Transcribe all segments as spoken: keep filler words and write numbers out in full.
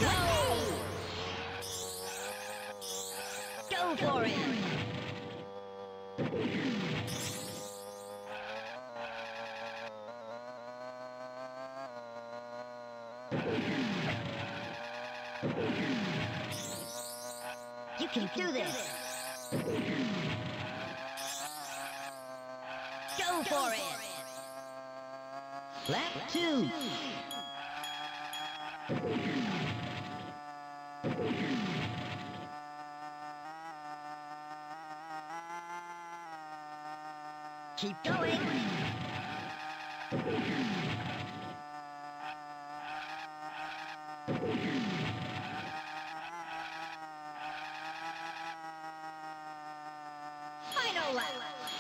Go for it! You can do this! Go for it! Lap two! Keep going! Final lap!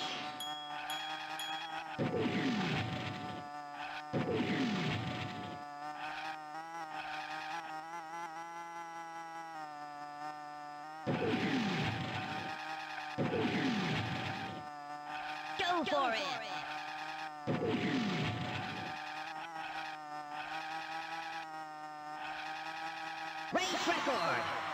Go for it! Race record!